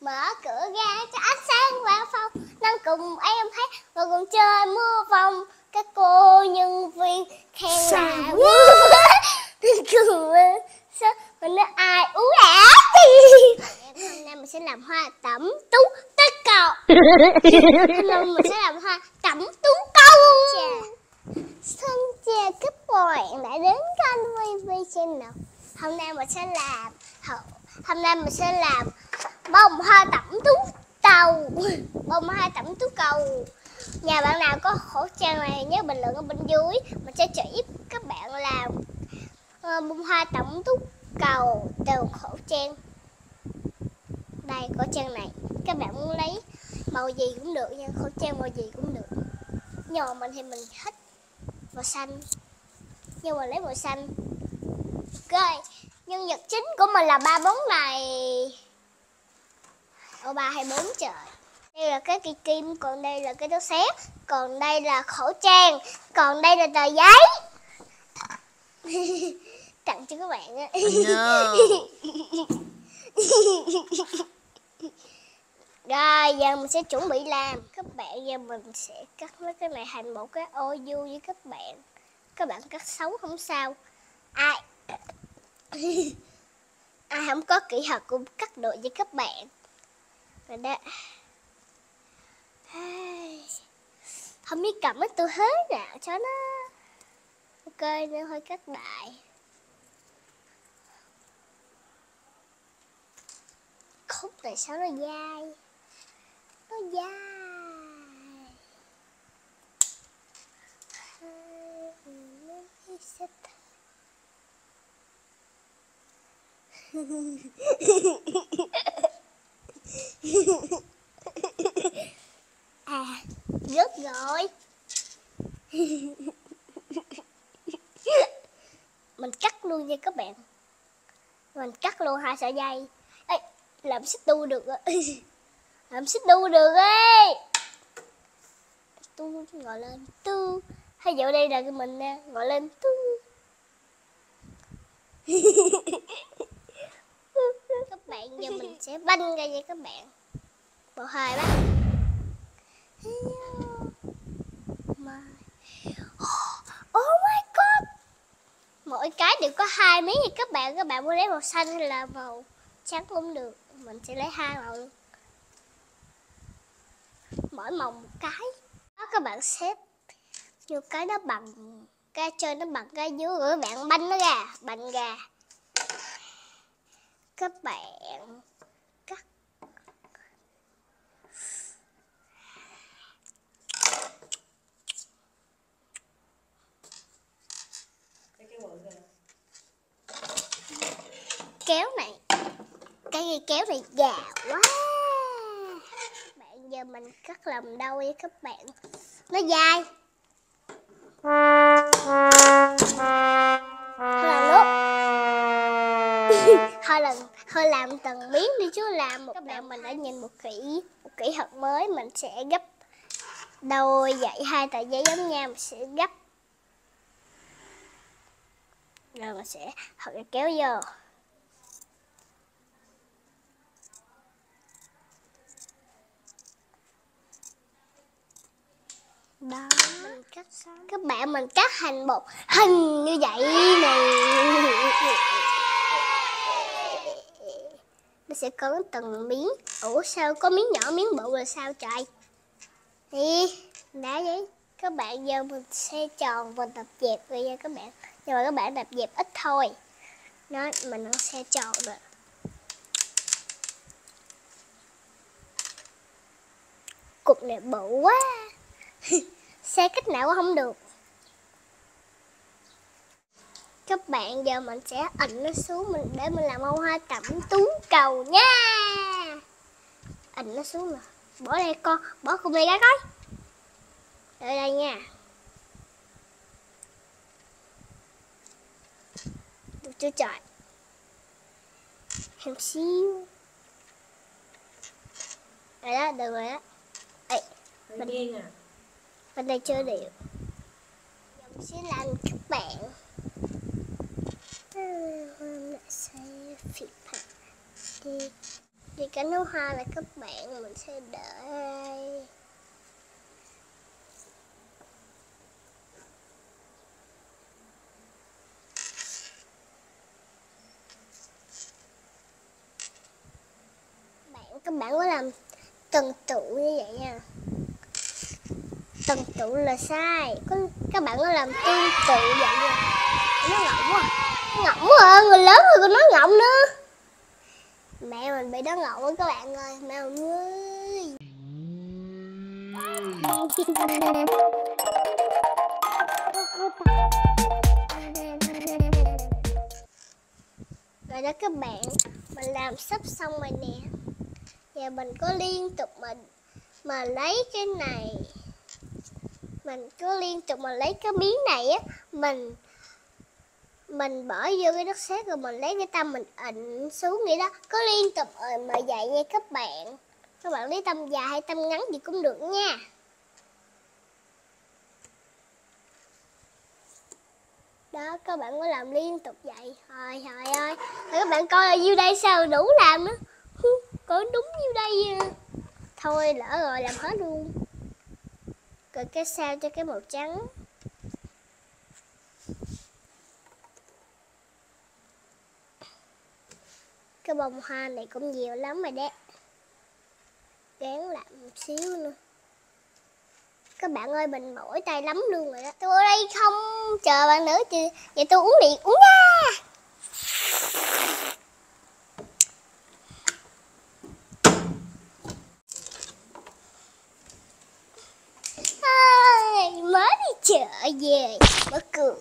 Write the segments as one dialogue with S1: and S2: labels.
S1: Mở cửa ra cho ánh sáng vào phòng, năng cùng em thấy rồi cùng chơi mưa vòng. Các cô nhân viên khen là mình nói ai ú ả. Hôm nay mình sẽ làm hoa tẩm tú tất cầu. Hôm nay mình sẽ làm hoa tẩm tú câu. Xin chào các bạn đã đến kênh VV Channel. Hôm nay mình sẽ làm bông hoa tẩm tú cầu. Bông hoa tẩm tú cầu. Nhà bạn nào có khẩu trang này nhớ bình luận ở bên dưới, mình sẽ chỉ các bạn làm bông hoa tẩm tú cầu từ khẩu trang. Đây khẩu trang này, các bạn muốn lấy màu gì cũng được nha, khẩu trang màu gì cũng được. Nhưng mà mình thì mình thích màu xanh, nhưng mà lấy màu xanh. Ok, nhân vật chính của mình là 3 món này. 3 hay 4 trời. Đây là cái cây kim, còn đây là cái tóc xé, còn đây là khẩu trang, còn đây là tờ giấy. Tặng cho các bạn á. Rồi giờ mình sẽ chuẩn bị làm. Các bạn giờ mình sẽ cắt mấy cái này thành một cái ô vuông với các bạn. Các bạn cắt xấu không sao. Ai không có kỹ thuật cũng cắt được với các bạn. Rồi đó. Không biết cầm cái tư thế nào cho nó ok nên hơi cắt đại. Khúc này sao nó dai. Nó dai. Rớt rồi. Mình cắt luôn nha các bạn. Mình cắt luôn 2 sợi dây. Ê, làm xích đu được á. Làm xích đu được ấy. Tu ngồi lên tu. Hay dạo đây là mình nè, ngồi lên tu. Các bạn giờ mình sẽ banh ra nha các bạn. 1, 2, 3. Oh my god. Mỗi cái đều có 2 miếng nha các bạn. Các bạn muốn lấy màu xanh hay là màu trắng cũng được. Mình sẽ lấy 2 màu luôn. Mỗi màu một cái. Đó các bạn xếp như cái đó bằng cái trên nó bằng cái dưới rồi các bạn banh nó ra, banh ra. Các bạn cắt. Kéo này, cái dây kéo này già quá. Bạn giờ mình cắt làm đâu với các bạn, nó dài. Thôi làm từng miếng đi chứ làm một. Các bạn mình đã nhìn một kỹ thuật mới, mình sẽ gấp đôi dãy 2 tờ giấy giống nhau, mình sẽ gấp. Rồi mình sẽ thật kéo vô. Đó, mình cắt xong. Các bạn mình cắt thành một hình như vậy này. Nó sẽ có từng miếng. Ủa sao có miếng nhỏ miếng bự là sao trời? Đi, đá giấy. Các bạn giờ mình xe tròn và đập dẹp rồi nha các bạn. Nhưng mà các bạn đập dẹp ít thôi. Đó, mình đang xe tròn rồi. Cục này bự quá. Xe cách nào cũng không được. Các bạn giờ mình sẽ ấn nó xuống để mình làm bông hoa tẩm tú cầu nha. Ấn nó xuống rồi. Bỏ đây con, bỏ cùng đây ra coi. Ở đây nha. Được chưa trời. Em xíu. Rồi đó, được rồi đó. Ê, bên đây chưa đều. Giờ mình sẽ làm các bạn. Thì cái thứ hai là các bạn mình sẽ để đây. Các bạn có làm tuần tự như vậy nha. Tuần tự là sai. Các bạn có làm tương tự vậy nha. Nó ngọng quá. Ngọng quá à. Người lớn rồi còn nói ngọng nữa. Mẹ mình bị đó ngọng quá các bạn ơi. Mẹ mình ơi. Rồi đó các bạn. Mình làm sắp xong rồi nè. Giờ mình có liên tục mà lấy cái này. Mình cứ liên tục mà lấy cái miếng này á, mình bỏ vô cái đất sét rồi mình lấy cái tăm mình ịnh xuống vậy đó, cứ liên tục mà vậy nha các bạn. Các bạn lấy tăm dài hay tăm ngắn gì cũng được nha. Đó, các bạn có làm liên tục vậy. Trời ơi, các bạn coi là nhiêu đây sao đủ làm nữa. Coi đúng nhiêu đây. Thôi lỡ rồi làm hết luôn. Rồi cái sao cho cái màu trắng. Cái bông hoa này cũng nhiều lắm rồi đấy. Gán lại một xíu nữa. Các bạn ơi, mình mỏi tay lắm luôn rồi đó. Tôi ở đây không chờ bạn nữa chứ. Vậy tôi uống điện uống nha. Mới đi chợ về. Mở cửa.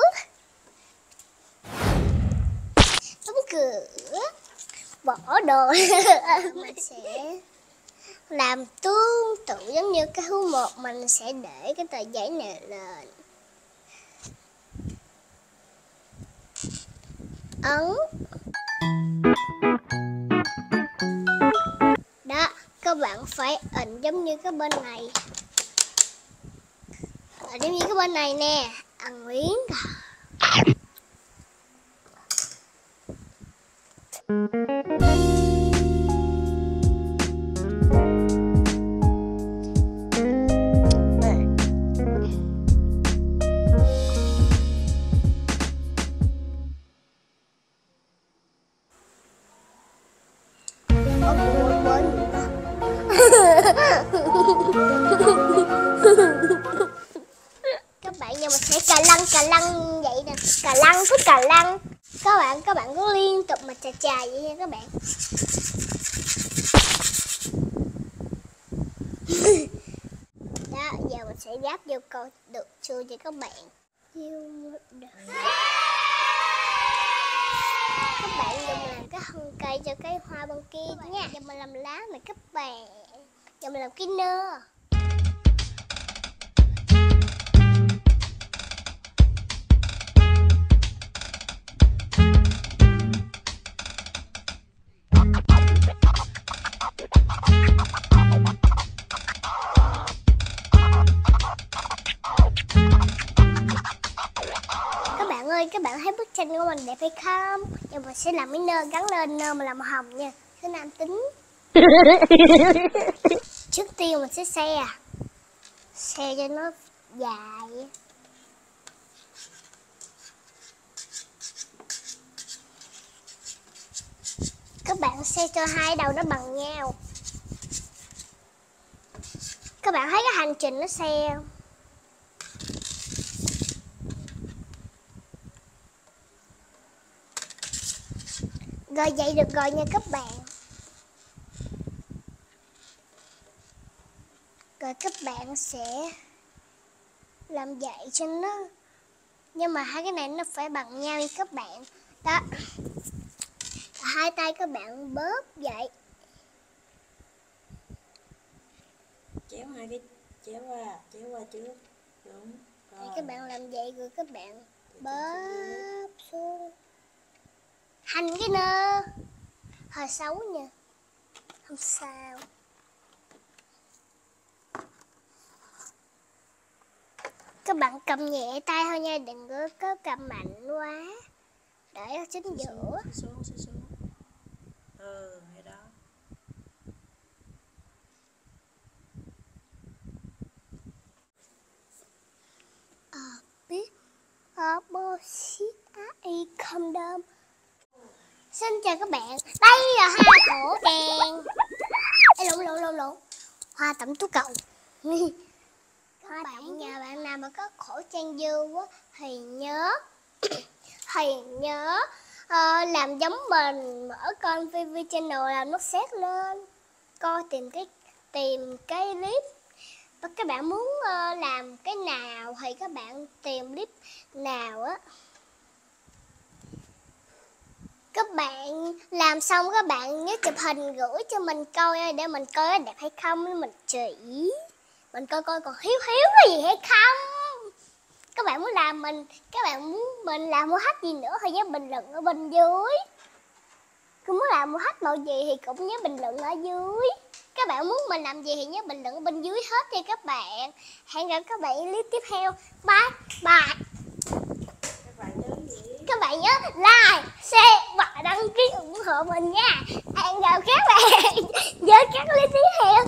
S1: Đóng cửa. Bỏ đồ. Mình sẽ làm tương tự giống như cái thứ một. Mình sẽ để cái tờ giấy này lên. Ấn. Đó, các bạn phải ịnh giống như cái bên này. Giống như cái bên này nè. Ăn miếng. Các bạn giờ mình sẽ cà lăng vậy nè, cà lăng với cà lăng. Các bạn cứ liên tục mà chà vậy nha các bạn. Đó, giờ mình sẽ ghép vô câu được chưa cho các bạn. Các bạn dùng làm cái thân cây cho cái hoa bên kia nha. Giờ mình làm lá này các bạn. Giờ mình làm cái nơ. Các bạn thấy bức tranh của mình đẹp hay không? Giờ mình sẽ làm cái nơ gắn lên, nơ mà làm màu hồng nha. Thứ nam tính. Trước tiên mình sẽ xe cho nó dài. Các bạn xe cho hai đầu nó bằng nhau. Các bạn thấy cái hành trình nó xe không? Rồi vậy được rồi nha các bạn. Rồi các bạn sẽ làm vậy cho nó. Nhưng mà hai cái này nó phải bằng nhau nha các bạn. Đó. Hai tay các bạn bóp vậy.
S2: Chéo hai cái chéo qua trước. Đúng.
S1: Rồi các bạn làm vậy rồi các bạn bóp xuống. Hành cái nơ. Hơi xấu nha. Không sao. Các bạn cầm nhẹ tay thôi nha, đừng có cầm mạnh quá. Để ở chính giữa.
S2: Xuống. Vậy đó.
S1: Opposite AI condom. Xin chào các bạn, đây là hoa khổ trang. Lộn hoa tẩm tú cầu. Các bạn nhà bạn nào mà có khẩu trang dư á thì nhớ làm giống mình, mở con VV Channel làm nó xét lên, coi tìm cái clip. Và các bạn muốn làm cái nào thì các bạn tìm clip nào á. Các bạn làm xong các bạn nhớ chụp hình gửi cho mình coi để mình coi đẹp hay không, mình chỉ mình coi còn thiếu cái gì hay không. Các bạn muốn mình làm mua hát gì nữa thì nhớ bình luận ở bên dưới. Cứ muốn làm mua hát màu gì thì cũng nhớ bình luận ở dưới. Các bạn muốn mình làm gì thì nhớ bình luận ở bên dưới hết nha các bạn. Hẹn gặp các bạn clip tiếp theo. Bye bye. Các bạn nhớ like, share và đăng ký ủng hộ mình nha. Hẹn gặp các bạn với các clip tiếp theo.